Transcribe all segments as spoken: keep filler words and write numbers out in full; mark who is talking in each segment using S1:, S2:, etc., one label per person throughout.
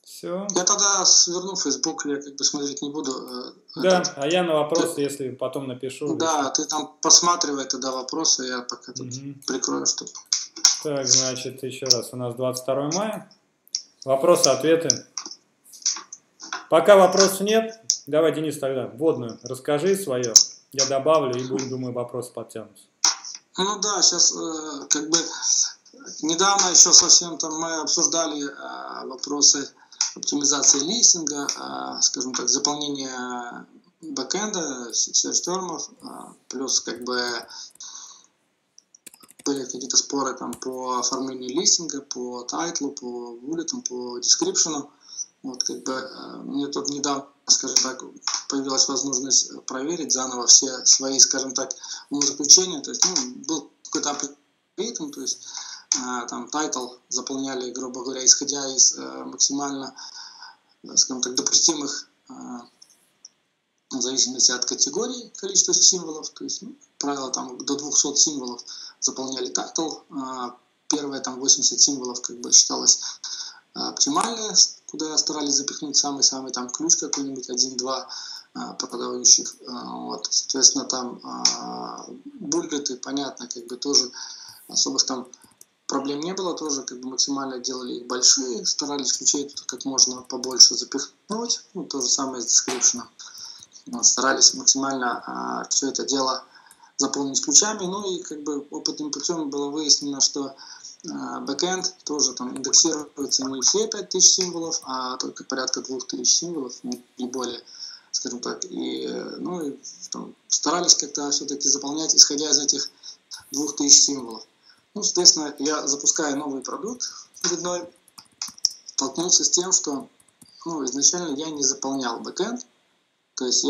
S1: Все.
S2: Я тогда сверну Facebook, я как бы смотреть не буду.
S1: Да,
S2: этот.
S1: а я на вопросы, если потом напишу.
S2: Да,
S1: если...
S2: ты там просматривай тогда вопросы, я пока тут
S1: угу.
S2: прикрою, чтобы...
S1: Так, значит, еще раз, у нас двадцать второе мая. Вопросы, ответы. Пока вопросов нет, давай, Денис, тогда вводную расскажи свое. Я добавлю и будем, думаю, вопросы подтянутся.
S2: Ну да, сейчас э, как бы недавно еще совсем там мы обсуждали э, вопросы оптимизации листинга, э, скажем так, заполнения бэкэнда, серч-термов, э, плюс как бы были какие-то споры там по оформлению листинга, по тайтлу, по буллетам, по дескрипшену. Вот как бы э, мне тут недавно, скажем так, появилась возможность проверить заново все свои, скажем так, умозаключения. То есть, ну, был какой-то алгоритм, то есть э, там тайтл заполняли, грубо говоря, исходя из э, максимально, скажем так, допустимых, э, в зависимости от категории, количества символов. То есть, ну, правило, там до двухсот символов заполняли тайтл. Э, первые там восемьдесят символов как бы считалось э, оптимальные, куда старались запихнуть самый-самый там ключ какой-нибудь, один-два а, продающих. А, вот, соответственно, там а, буллеты, понятно, как бы тоже особых там проблем не было, тоже как бы максимально делали их большие, старались ключей как можно побольше запихнуть, ну, то же самое с дескрипшеном. Вот, старались максимально а, все это дело заполнить ключами, ну и как бы опытным путем было выяснено, что бэкэнд тоже там индексируется не все пять тысяч символов, а только порядка двух тысяч символов, не более, скажем так. И, ну, и там, старались как-то все-таки заполнять, исходя из этих двух тысяч символов. Ну, соответственно, я запускаю новый продукт очередной, столкнулся с тем, что, ну, изначально я не заполнял бэкэнд, то есть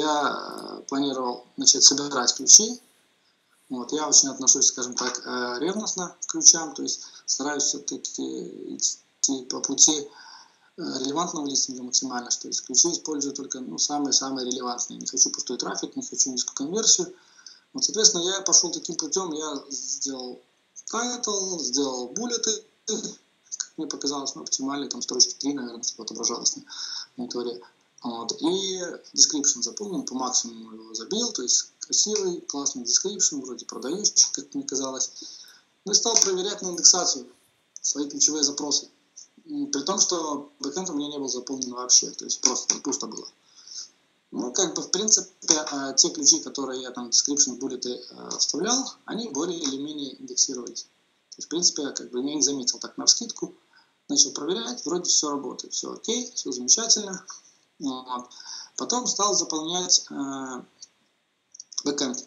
S2: я планировал начать собирать ключи. Вот, я очень отношусь, скажем так, ревностно к ключам, то есть стараюсь все-таки идти по пути релевантного листинга максимально, что есть ключи использую только, ну, самые-самые релевантные. Не хочу пустой трафик, не хочу низкую конверсию. Вот, соответственно, я пошел таким путем, я сделал тайтл, сделал буллеты, как мне показалось, ну, оптимальные, там строчки три, наверное, чтобы отображалось на мониторе. Вот, и description заполнил, по максимуму его забил, то есть красивый, классный description, вроде продающий, как мне казалось. Ну и стал проверять на индексацию свои ключевые запросы. При том, что бэкэнд у меня не был заполнен вообще, то есть просто там пусто было. Ну, как бы, в принципе, те ключи, которые я там в description, буллеты вставлял, они более или менее индексировались. То есть, в принципе, я как бы я их заметил так навскидку, начал проверять, вроде все работает, все окей, все замечательно. Вот. Потом стал заполнять э, бэкэнд.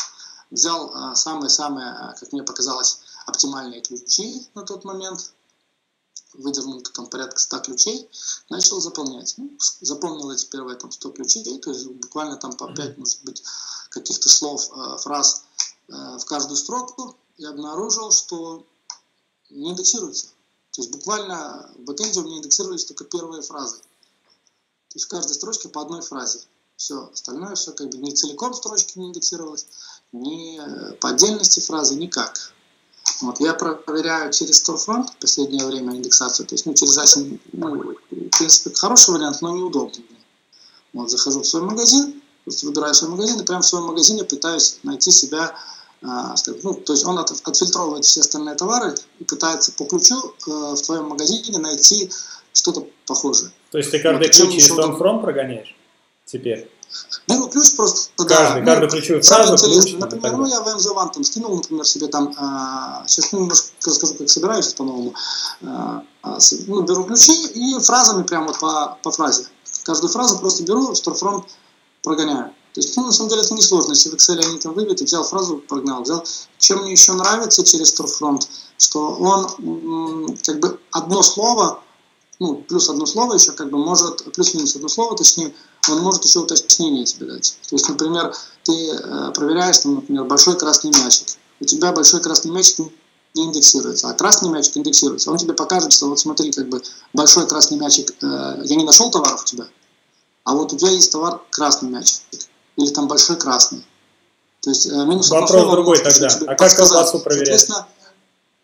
S2: Взял э, самые-самые, как мне показалось, оптимальные ключи на тот момент, выдернул там порядка ста ключей, начал заполнять. Ну, заполнил эти первые там сто ключей, то есть буквально там по пять, может быть, каких-то слов, э, фраз э, в каждую строку, и обнаружил, что не индексируется. То есть буквально в бэкэнде у меня индексировались только первые фразы. То есть в каждой строчке по одной фразе. Все, остальное все как бы ни целиком строчки не индексировалось, ни по отдельности фразы, никак. Вот, я проверяю через Storefront в последнее время индексацию, то есть, ну, через асинь, ну, в принципе, хороший вариант, но неудобный. Вот, захожу в свой магазин, просто выбираю свой магазин, и прямо в своем магазине пытаюсь найти себя, а, скажем, ну, то есть он от, отфильтровывает все остальные товары и пытается по ключу а, в твоем магазине найти что-то похожее.
S1: То есть ты каждый ключ через Storefront прогоняешь теперь?
S2: Беру ключ просто,
S1: каждый,
S2: да.
S1: каждую
S2: Ну,
S1: ключевую фразу, ключ.
S2: Например, ну, я в эм зэ один там скинул, например, себе там, а, сейчас ну, немножко расскажу, как собираюсь по-новому. А, а, ну, беру ключи и фразами прямо вот по, по фразе. Каждую фразу просто беру, в Storefront прогоняю. То есть, ну, на самом деле это несложно. Если в Excel они там выбиты, взял фразу, прогнал, взял. Чем мне еще нравится через Storefront, что он м, как бы одно слово, ну, плюс одно слово еще, как бы может, плюс-минус одно слово, точнее, он может еще уточнение тебе дать. То есть, например, ты э, проверяешь, там, например, большой красный мячик. У тебя большой красный мячик не индексируется, а красный мячик индексируется. Он тебе покажет, что вот смотри, как бы большой красный мячик, э, я не нашел товаров у тебя, а вот у тебя есть товар красный мячик. Или там большой красный. То есть, э, минус
S1: Вопрос другой тогда. А как колбасу проверять?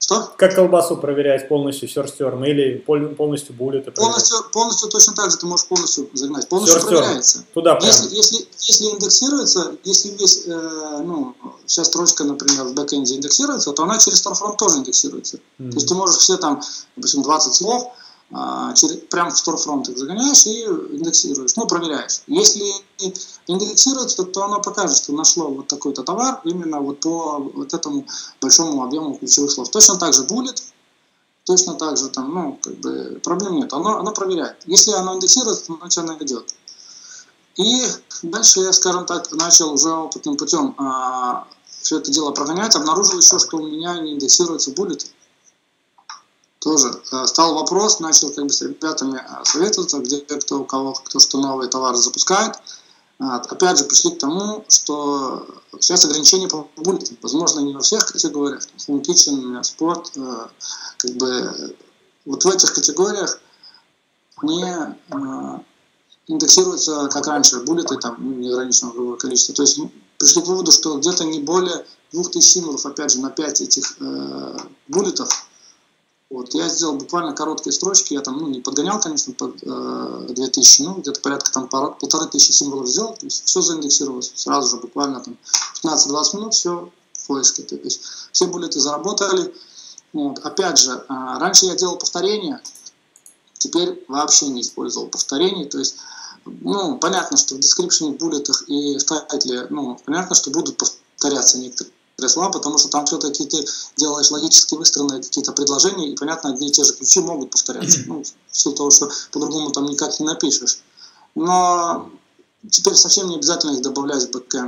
S2: Что?
S1: Как колбасу проверять полностью сёрч-терм или полностью буллеты проверять?
S2: Полностью, полностью точно так же ты можешь полностью загнать. Полностью
S1: Search
S2: проверяется.
S1: term. Туда прям.
S2: Если, если, если индексируется, если весь, э, ну, вся строчка, например, в бэкэнде индексируется, то она через Storefront тоже индексируется. Mm-hmm. То есть ты можешь все там, допустим, двадцать слов э, через, прям в Storefront их загоняешь и индексируешь, ну, проверяешь. Если индексируется, то оно покажет, что нашло вот такой-то товар именно вот по вот этому большому объему ключевых слов. Точно так же bullet. Точно так же, там, ну, как бы, проблем нет. Оно, оно проверяет. Если оно индексируется, то оно тебя найдет. И дальше я, скажем так, начал уже опытным путем а, все это дело прогонять. Обнаружил еще, что у меня не индексируются буллеты. Тоже а, стал вопрос, начал как бы с ребятами а, советоваться, где кто у кого кто что новые товары запускает. А, опять же, пришли к тому, что сейчас ограничения по буллетам. Возможно, не во всех категориях. Home Kitchen, спорт, э, как бы вот в этих категориях не э, индексируются, как раньше, буллеты там ну, неограниченного количества. То есть пришли к выводу, что где-то не более двух тысяч символов, опять же, на пять этих э, буллетов. Вот, я сделал буквально короткие строчки, я там, ну, не подгонял, конечно, под э, две тысячи, ну, где-то порядка там пара, полторы тысячи символов сделал, то есть все заиндексировалось, сразу же буквально там пятнадцать-двадцать минут, все в поиске, то есть все буллеты заработали. Вот, опять же, э, раньше я делал повторения, теперь вообще не использовал повторений, то есть, ну, понятно, что в description, в буллетах и в тайтле, ну, понятно, что будут повторяться некоторые слова, потому что там все-таки ты делаешь логически выстроенные какие-то предложения, и, понятно, одни и те же ключи могут повторяться. Ну, в силу того, что по-другому там никак не напишешь. Но теперь совсем не обязательно их добавлять в бэкэнд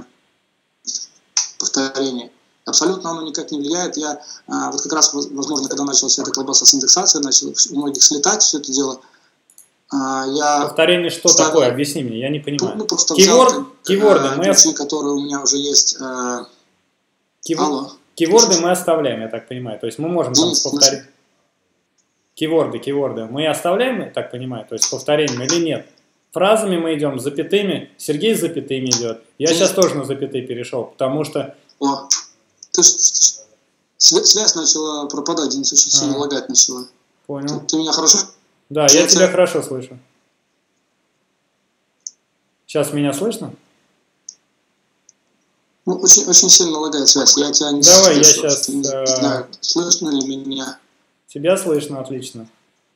S2: повторение. Абсолютно оно никак не влияет. Я а, вот как раз, возможно, когда началась эта колбаса с индексацией, начал у многих слетать все это дело. А, я
S1: повторение что ставил, такое? Объясни мне, я не понимаю.
S2: Ну, просто
S1: Кейворд,
S2: взял,
S1: кейворды,
S2: а,
S1: мы...
S2: ключи, которые у меня уже есть... А,
S1: Кейворд... Кейворды мы оставляем, я так понимаю. То есть мы можем там повторить. Кейворды, кейворды. Мы оставляем, я так понимаю, то есть повторением или нет? Фразами мы идем, запятыми. Сергей с запятыми идет. Я сейчас тоже на запятые перешел, потому что...
S2: О, ты ж, связь, связь начала пропадать, Денис, очень сильно а, лагать начала.
S1: Понял.
S2: Ты, ты меня хорошо?
S1: Да, я, я тебя хорошо слышу. Сейчас меня слышно?
S2: Ну, очень, очень сильно лагает связь. Я тебя не
S1: Давай,
S2: слышу.
S1: я сейчас...
S2: Не
S1: э...
S2: знаю, слышно ли меня.
S1: Тебя слышно, отлично.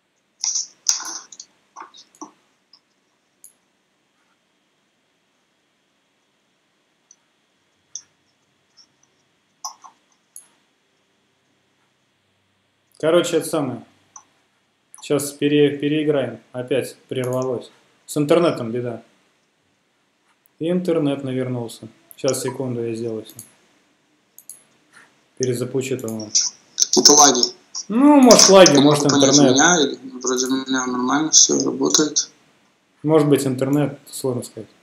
S1: Короче, это самое. Сейчас пере, переиграем. Опять прервалось. С интернетом беда. Интернет навернулся. Сейчас, секунду, я сделаю все. Перезапущу его.
S2: Какие-то лаги.
S1: Ну, может лаги, я может интернет.
S2: Меня, или, вроде у меня нормально все работает.
S1: Может быть интернет, сложно сказать.